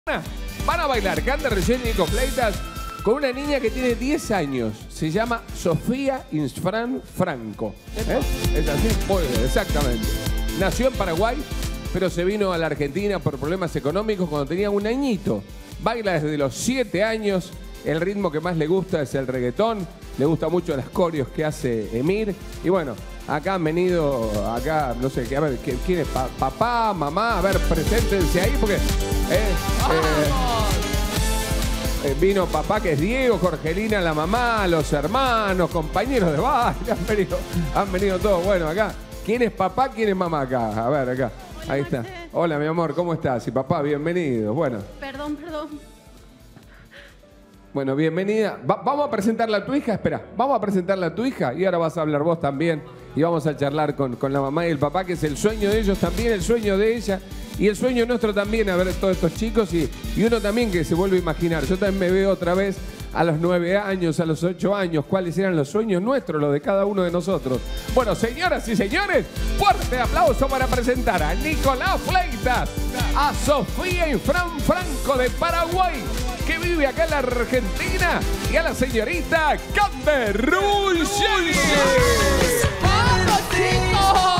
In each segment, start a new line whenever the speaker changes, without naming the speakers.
Van a bailar Canta Relleno y Nico Fleitas con una niña que tiene 10 años. Se llama Sofía Infran Franco. ¿Es así? Muy bien, exactamente. Nació en Paraguay, pero se vino a la Argentina por problemas económicos cuando tenía un añito. Baila desde los 7 años. El ritmo que más le gusta es el reggaetón. Le gusta mucho las coreos que hace Emir. Y bueno, acá han venido, no sé, a ver, ¿quién es? Papá, mamá, a ver, preséntense ahí porque... vino papá, que es Diego, Jorgelina, la mamá, los hermanos, compañeros de baile, han venido todos. Bueno, acá, ¿quién es papá, quién es mamá acá? A ver, acá,
hola,
ahí está. Hola, mi amor, ¿cómo estás? Y papá, bienvenido. Bueno.
Perdón.
Bueno, bienvenida. Vamos a presentarla a tu hija, espera. Vamos a presentarla a tu hija y ahora vas a hablar vos también. Y vamos a charlar con la mamá y el papá, que es el sueño de ellos también, el sueño de ella. Y el sueño nuestro también, a ver todos estos chicos y uno también que se vuelve a imaginar. Yo también me veo otra vez a los 9 años, a los 8 años, cuáles eran los sueños nuestros, los de cada uno de nosotros. Bueno, señoras y señores, fuerte aplauso para presentar a Nicolás Fleitas, a Sofía Infran Franco de Paraguay, que vive acá en la Argentina, y a la señorita Cande Ruggeri.
¡Vamos, chicos!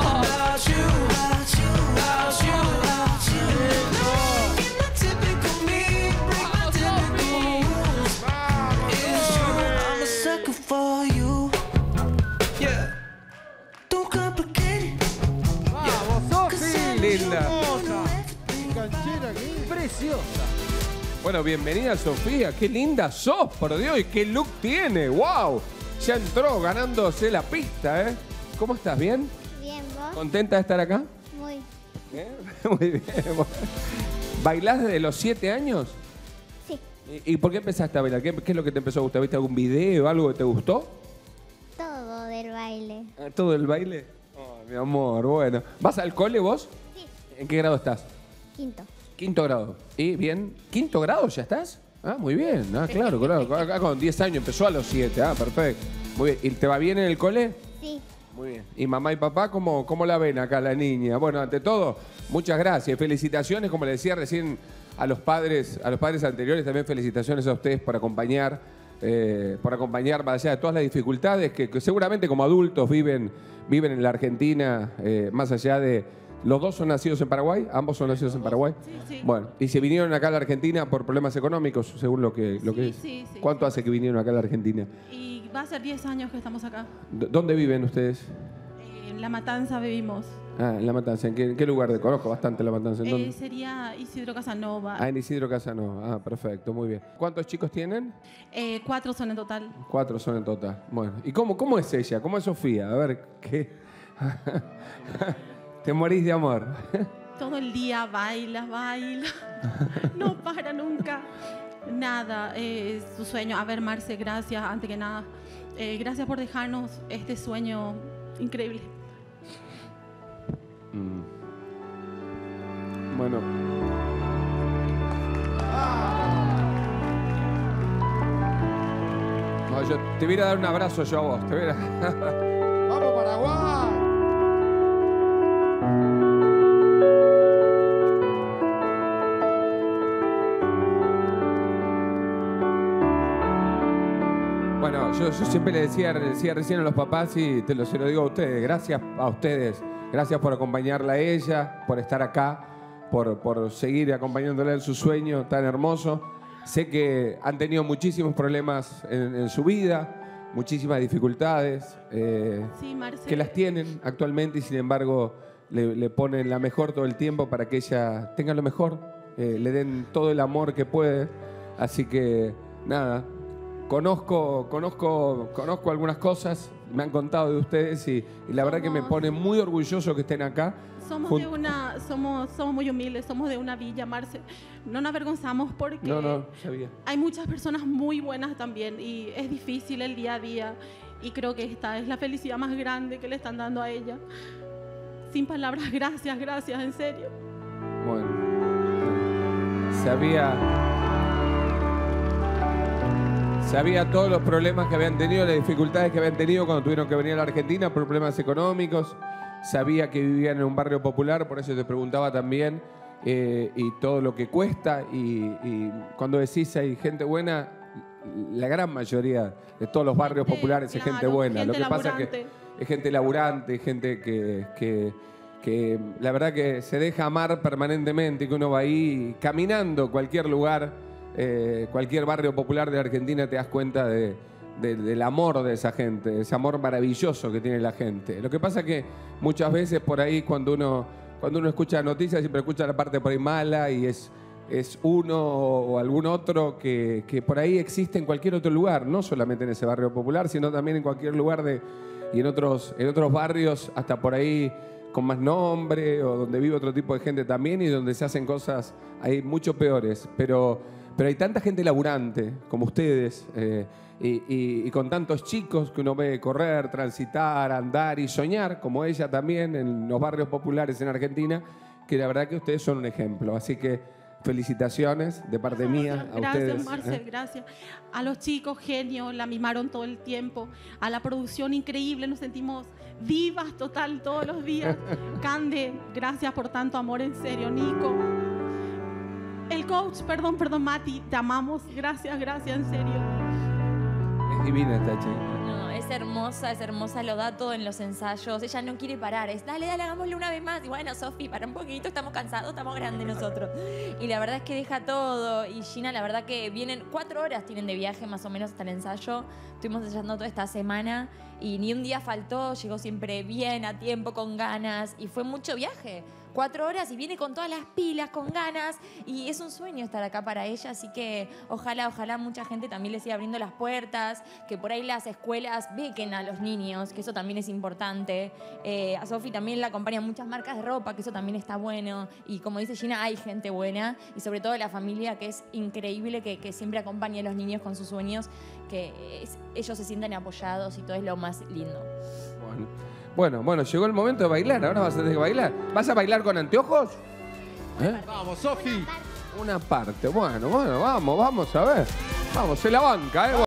Linda.
Canchera, qué preciosa.
Bueno, bienvenida Sofía, qué linda sos, por Dios, y qué look tiene, wow. Ya entró ganándose la pista, ¿eh? ¿Cómo estás? ¿Bien?
Bien, ¿vos?
¿Contenta de estar acá?
Muy.
¿Bien? Muy bien. ¿Bailás desde los 7 años?
Sí,
¿Y por qué empezaste a bailar? ¿Qué es lo que te empezó a gustar? ¿Viste algún video, algo que te gustó?
todo del baile.
¿Todo el baile? Oh, mi amor, bueno. ¿Vas al cole vos?
Sí.
¿En qué grado estás?
Quinto.
Quinto grado. ¿Y bien? ¿Quinto grado ya estás? Ah, muy bien. Ah, claro. Acá con 10 años empezó a los 7. Ah, perfecto. Muy bien. ¿Y te va bien en el cole?
Sí.
Muy bien. ¿Y mamá y papá cómo la ven acá la niña? Bueno, ante todo, muchas gracias. Felicitaciones, como le decía recién a los padres anteriores, también felicitaciones a ustedes por acompañar más allá de todas las dificultades que seguramente como adultos viven en la Argentina, más allá de... ¿Los dos son nacidos en Paraguay? ¿Ambos son nacidos en Paraguay?
Sí.
Bueno, y se vinieron acá a la Argentina por problemas económicos, según lo que es.
Sí.
¿Cuánto hace que vinieron acá a la Argentina?
Y va a ser 10 años que estamos acá.
¿Dónde viven ustedes?
En La Matanza vivimos.
Ah, en La Matanza. ¿En qué lugar? Conozco bastante La Matanza. ¿En dónde?
Sería Isidro Casanova.
Ah, en Isidro Casanova. Ah, perfecto, muy bien. ¿Cuántos chicos tienen?
4 son en total.
4 son en total. Bueno, ¿y cómo es ella? ¿Cómo es Sofía? A ver, ¿qué? Te morís de amor.
Todo el día baila. No para nunca. Nada. Su sueño. A ver, Marce, gracias, antes que nada. Gracias por dejarnos este sueño increíble.
Bueno. No, yo te voy a dar un abrazo yo a vos.
¡Vamos, Paraguay!
Bueno, yo siempre le decía recién a los papás y se lo digo a ustedes. Gracias a ustedes. Gracias por acompañarla a ella, por estar acá, por seguir acompañándola en su sueño tan hermoso. Sé que han tenido muchísimos problemas en su vida, muchísimas dificultades,
Sí, Marce.
que las tienen actualmente y sin embargo le ponen la mejor todo el tiempo para que ella tenga lo mejor, le den todo el amor que puede. Así que nada, conozco algunas cosas, me han contado de ustedes y la verdad que me pone muy orgulloso que estén acá.
Somos muy humildes, somos de una villa, Marce. No nos avergonzamos porque
No, sabía.
hay muchas personas muy buenas también y es difícil el día a día y creo que esta es la felicidad más grande que le están dando a ella. Sin palabras, gracias, en serio.
Bueno, sabía todos los problemas que habían tenido, las dificultades que habían tenido cuando tuvieron que venir a la Argentina, problemas económicos. Sabía que vivían en un barrio popular, por eso te preguntaba también y todo lo que cuesta. Y cuando decís hay gente buena, la gran mayoría de todos los barrios populares es gente buena.
Gente
Lo que pasa es que
laburante.
es gente laburante, gente que la verdad que se deja amar permanentemente, que uno va ahí caminando cualquier lugar, cualquier barrio popular de Argentina, te das cuenta del amor de esa gente, ese amor maravilloso que tiene la gente. Lo que pasa es que muchas veces por ahí cuando uno escucha noticias siempre escucha la parte por ahí mala y es uno o algún otro que por ahí existe en cualquier otro lugar, no solamente en ese barrio popular, sino también en cualquier lugar y en otros barrios, hasta por ahí con más nombre o donde vive otro tipo de gente también y donde se hacen cosas ahí mucho peores. Pero hay tanta gente laburante como ustedes y con tantos chicos que uno ve correr, transitar, andar y soñar, como ella también en los barrios populares en Argentina, que la verdad que ustedes son un ejemplo. Así que felicitaciones de parte mía a
Gracias,
ustedes.
Marcel, gracias. A los chicos, genio, la mimaron todo el tiempo. A la producción, increíble, nos sentimos divas total todos los días. Cande, gracias por tanto amor, en serio. Nico. El coach, perdón, Mati, te amamos. Gracias, en serio.
Es divina esta chica.
No, es hermosa, lo da todo en los ensayos. Ella no quiere parar, es dale, hagámoslo una vez más. Y bueno, Sofi, para un poquito, estamos cansados, estamos grandes nosotros. Y la verdad es que deja todo. Y Gina, la verdad que vienen 4 horas, tienen de viaje más o menos hasta el ensayo. Estuvimos ensayando toda esta semana y ni un día faltó, llegó siempre bien, a tiempo, con ganas. Y fue mucho viaje. 4 horas y viene con todas las pilas, con ganas, y es un sueño estar acá para ella, así que ojalá mucha gente también le siga abriendo las puertas, que por ahí las escuelas bequen a los niños, que eso también es importante. A Sofi también la acompañan muchas marcas de ropa, que eso también está bueno, y como dice Gina, hay gente buena, y sobre todo la familia, que es increíble, que siempre acompaña a los niños con sus sueños, que ellos se sientan apoyados y todo es lo más lindo.
Bueno, llegó el momento de bailar. Ahora vas a tener que bailar. ¿Vas a bailar con anteojos?
Vamos, Sofi.
Una parte. Bueno, vamos a ver. Vamos, se la banca,